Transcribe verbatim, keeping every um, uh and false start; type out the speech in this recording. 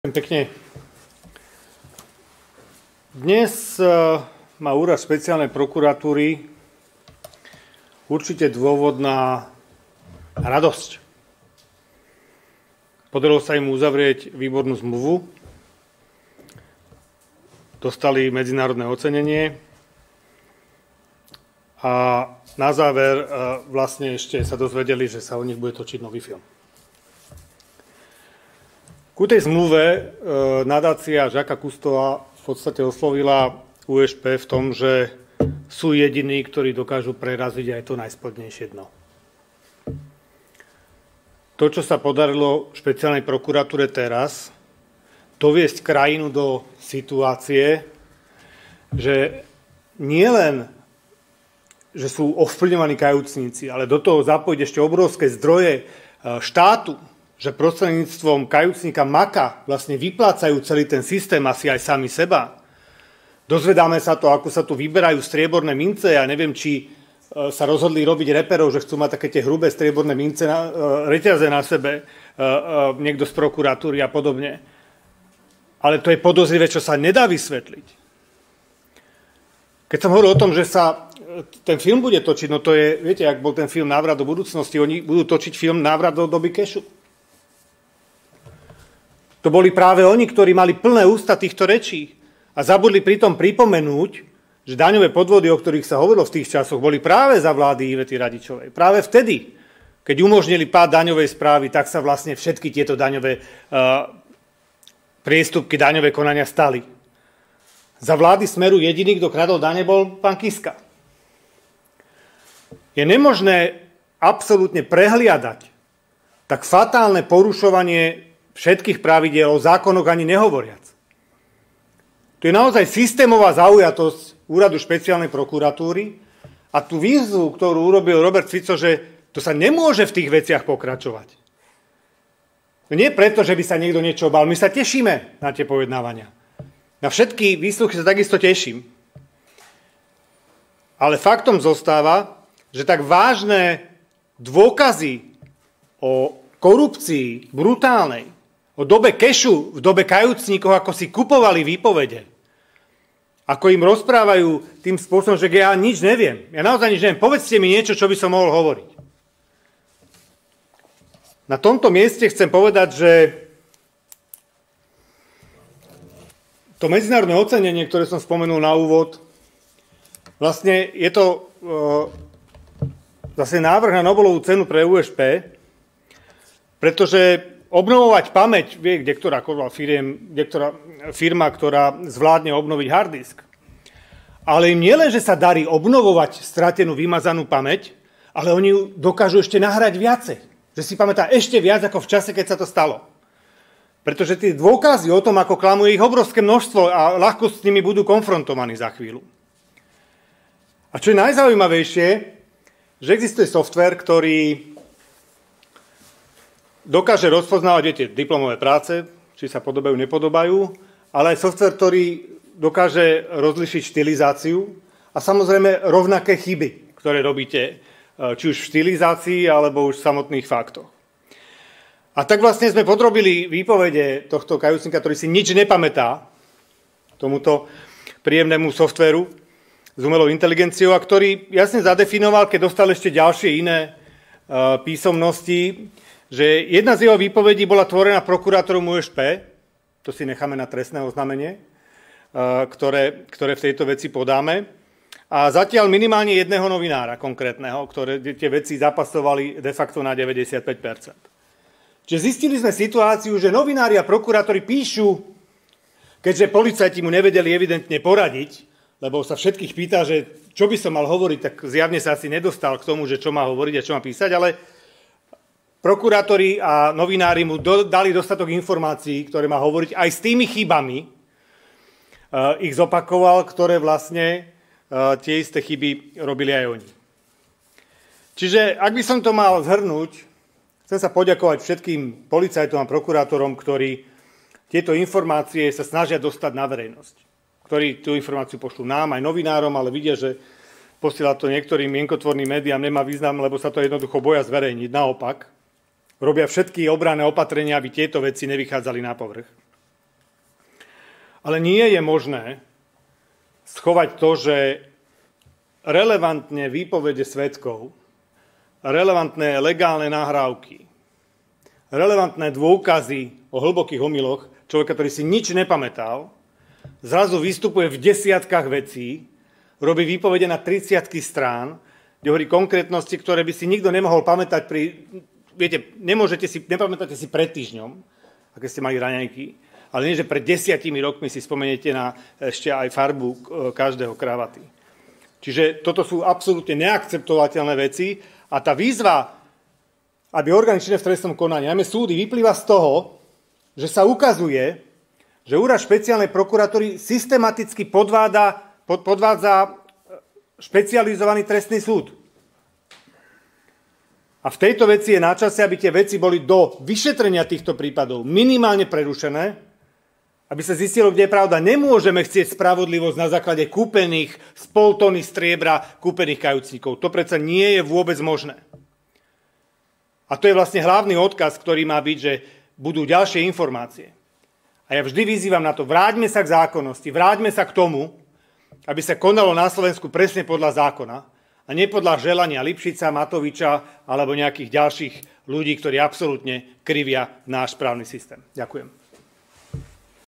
Pekne. Dnes má úrad špeciálnej prokuratúry určite dôvod na radosť. Podarilo sa im uzavrieť výbornú zmluvu. Dostali medzinárodné ocenenie. A na záver vlastne ešte sa dozvedeli, že sa o nich bude točiť nový film. Ku tej zmluve e, nadácia Žaka Kustova v podstate oslovila ú es pé v tom, že sú jediní, ktorí dokážu preraziť aj to najspodnejšie dno. To, čo sa podarilo špeciálnej prokuratúre teraz, doviesť krajinu do situácie, že nie len, že sú ovplyvňovaní kajúcnici, ale do toho zapojiť ešte obrovské zdroje štátu, že prostredníctvom kajúcnika Maka vlastne vyplácajú celý ten systém, asi aj sami seba. Dozvedáme sa to, ako sa tu vyberajú strieborné mince. Ja neviem, či sa rozhodli robiť reperov, že chcú mať také tie hrubé strieborné mince, na, reťaze na sebe, niekto z prokuratúry a podobne. Ale to je podozrivé, čo sa nedá vysvetliť. Keď som hovoril o tom, že sa ten film bude točiť, no to je, viete, ak bol ten film Návrat do budúcnosti, oni budú točiť film Návrat do doby kešu. To boli práve oni, ktorí mali plné ústa týchto rečí a zabudli pritom pripomenúť, že daňové podvody, o ktorých sa hovorilo v tých časoch, boli práve za vlády Ivety Radičovej. Práve vtedy, keď umožnili pád daňovej správy, tak sa vlastne všetky tieto daňové uh, priestupky, daňové konania stali. Za vlády Smeru jediný, kto kradol dane, bol pán Kiska. Je nemožné absolútne prehliadať tak fatálne porušovanie všetkých pravidiel, o zákonoch ani nehovoriac. To je naozaj systémová zaujatosť úradu špeciálnej prokuratúry a tú výzvu, ktorú urobil Robert Fico, že to sa nemôže v tých veciach pokračovať. Nie preto, že by sa niekto niečo obal. My sa tešíme na tie pojednávania. Na všetky výsluchy sa takisto teším. Ale faktom zostáva, že tak vážne dôkazy o korupcii brutálnej, o dobe kešu, v dobe kajúcníkov, ako si kupovali výpovede, ako im rozprávajú tým spôsobom, že ja nič neviem. Ja naozaj nič neviem. Povedzte mi niečo, čo by som mohol hovoriť. Na tomto mieste chcem povedať, že to medzinárodné ocenenie, ktoré som spomenul na úvod, vlastne je to e, zase návrh na Nobelovú cenu pre ú es pé, pretože obnovovať pamäť, vie, kde ktorá, firiem, kde ktorá firma, ktorá zvládne obnoviť hard disk. Ale im nie len, že sa darí obnovovať stratenú, vymazanú pamäť, ale oni ju dokážu ešte nahrať viacej. Že si pamätá ešte viac ako v čase, keď sa to stalo. Pretože tie dôkazy o tom, ako klamuje ich obrovské množstvo a ľahko s nimi budú konfrontovaní za chvíľu. A čo je najzaujímavejšie, že existuje softvér, ktorý dokáže rozpoznávať, viete, diplomové práce, či sa podobajú, nepodobajú, ale aj softvér, ktorý dokáže rozlišiť štilizáciu a samozrejme rovnaké chyby, ktoré robíte, či už v štilizácii, alebo už v samotných faktoch. A tak vlastne sme podrobili výpovede tohto kajúcnika, ktorý si nič nepamätá, tomuto príjemnému softvéru s umelou inteligenciou, a ktorý jasne zadefinoval, keď dostal ešte ďalšie iné uh, písomnosti, že jedna z jeho výpovedí bola tvorená prokurátorom ú es pé, to si necháme na trestné oznámenie, ktoré, ktoré v tejto veci podáme, a zatiaľ minimálne jedného novinára konkrétneho, ktoré tie veci zapasovali de facto na deväťdesiatpäť percent. Čiže zistili sme situáciu, že novinári a prokurátori píšu, keďže policajti mu nevedeli evidentne poradiť, lebo sa všetkých pýta, že čo by som mal hovoriť, tak zjavne sa asi nedostal k tomu, že čo má hovoriť a čo má písať, ale prokurátori a novinári mu do, dali dostatok informácií, ktoré má hovoriť aj s tými chybami. Uh, ich zopakoval, ktoré vlastne uh, tie isté chyby robili aj oni. Čiže, ak by som to mal zhrnúť, chcem sa poďakovať všetkým policajtom a prokurátorom, ktorí tieto informácie sa snažia dostať na verejnosť. Ktorí tú informáciu pošlú nám, aj novinárom, ale vidia, že posielať to niektorým mienkotvorným médiám nemá význam, lebo sa to jednoducho boja zverejniť. Naopak, robia všetky obranné opatrenia, aby tieto veci nevychádzali na povrch. Ale nie je možné schovať to, že relevantne výpovede svedkov, relevantné legálne nahrávky, relevantné dôkazy o hlbokých omyloch človeka, ktorý si nič nepamätal, zrazu vystupuje v desiatkách vecí, robí výpovede na tridsiatky strán, kde hovorí konkrétnosti, ktoré by si nikto nemohol pamätať pri... Viete, nemôžete si, nepamätáte si pred týždňom, aké ste mali raňajky, ale nie, že pred desiatimi rokmi si spomeniete na ešte aj farbu každého kravaty. Čiže toto sú absolútne neakceptovateľné veci a tá výzva, aby orgány činné v trestnom konaní, najmä súdy, vyplýva z toho, že sa ukazuje, že úrad špeciálnej prokuratúry systematicky podváda, pod, podvádza špecializovaný trestný súd. A v tejto veci je na čase, aby tie veci boli do vyšetrenia týchto prípadov minimálne prerušené, aby sa zistilo, kde je pravda. Nemôžeme chcieť spravodlivosť na základe kúpených z pol tony striebra, kúpených kajúcnikov. To predsa nie je vôbec možné. A to je vlastne hlavný odkaz, ktorý má byť, že budú ďalšie informácie. A ja vždy vyzývam na to, vráťme sa k zákonnosti, vráťme sa k tomu, aby sa konalo na Slovensku presne podľa zákona a nie podľa želania Lipšica, Matoviča alebo nejakých ďalších ľudí, ktorí absolútne krivia náš právny systém. Ďakujem.